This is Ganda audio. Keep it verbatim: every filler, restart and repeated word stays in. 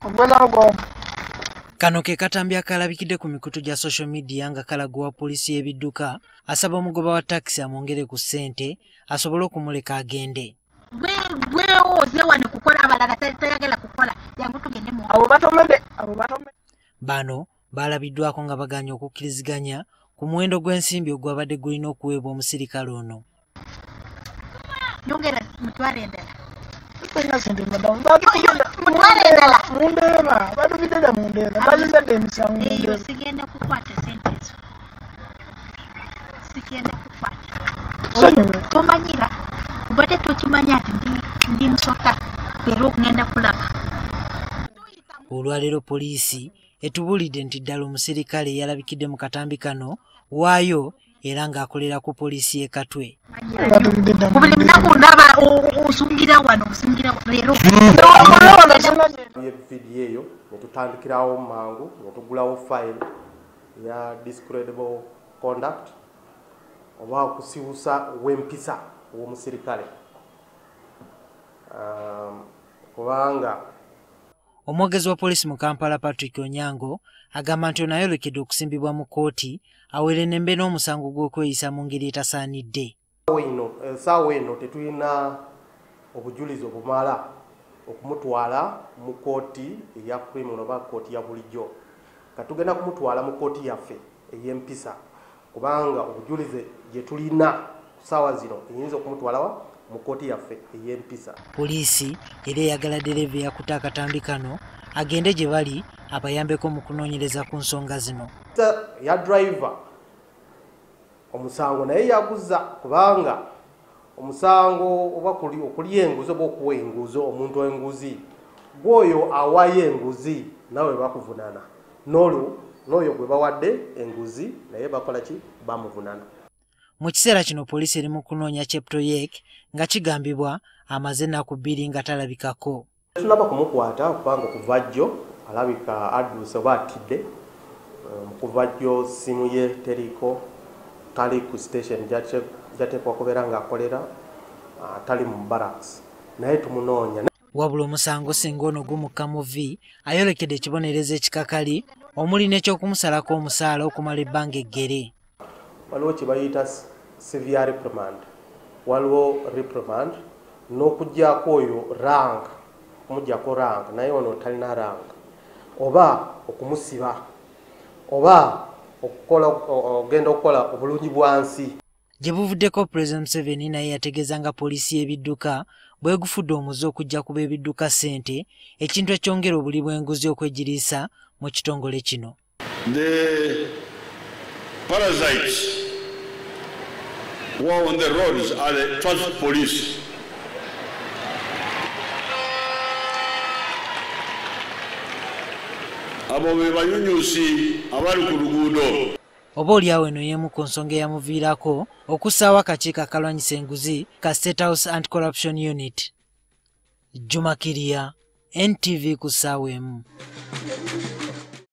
Kano ke katambi akalabikidde ku mikutu gya social media nga kalaguwa poliisi y'ebidduka asaba omugoba wa taxi amwongere ku ssente asobole okumuleka agende. Bano balabiddwako nga baganya okukkiriziganya ku muwendo gw'ensimbi ogwabadde gulina okuweebwa omusirikale ono. Olwaleero poliisi etubulidde nti ddala omusirikale yalabikidde mu katambi kano waayo era ng'akolera ku poliisi y'e Katwe. Vidiyo eyo ne tutandikirawo mangu ne tugulawo file ya discreditable conduct oba okusibusa w'empisa w'omusirikale kubanga omwogezi wa poliisi mu Kampala Patrick Onyango agamba nti ono ayolekedde okusimbibwa mu kkooti awere n'embe n'omusango gw'okweyisa mu ngeri etasaanidde. Essaawa eno tetulina obujulizi obumala okumutwala mu kkooti eya criminal oba kkooti ya bulijjo. Katugenda kumutwala mu kkooti yaffe ey'empisa kubanga obujulizi gye tulina ssaawa zino eyinza okumutwalawa mu kkooti yaffe ey'empisa. Poliisi era eyagala dereva eyakuta akatambi kano agende gye bali abayambeko mu kunoonyereza ku nsonga zino. Ya driver omusango naye yaguza kubanga omusango oba okulya enguzi oba okuwa enguzi omuntu enguzi gwoyo awayo enguzi nawe bakuvunana n'olwo n'oyo gwe bawadde enguzi naye bakola ki bamuvunana. Mu kiseera kino poliisi eri mu kunoonya Cheptoyek nga kigambibwa amaze ennaku bbiri nga talabikako. Tunaba kumukwata kubanga okuva jjo alabika adduse oba atidde. Kuva jjo simu ye teriko, tali ku station gyateekwa okubeera ng'akolera, tali mu barracks naye tumunoonya. Wabula omusango singa ono gumukka mu V ayolekedde ekibonerezo ekikakali omuli n'ekyokumusalako omusaala okumala ebbanga eggere. Waliwo kye bayita severe reprimand, waliwo reprimand n'okuggyako oyo rank, okumuggyako rank naye ono talina rank, oba okumusiba oba okukola ogenda okukola obulungi bwansi. Gye buvuddeko President Museveni naye yategeeza nga poliisi y'ebidduka bwegufudde omuze okujja kuba ebidduka ssente ekintu ekyongera obuli bw'enguzi okwegiriisa mu kitongole kino. The parasites who are on the roads are the traffic police. Abo be banyunyusi abali ku luguudo. Oba oliawo eno y'emu ku nsonga eyamuviirako okussaawo akakiiko akalwanyisa enguzi ka State House Anti-Corruption Unit. Juma Kiria, N T V ku ssaawa emu.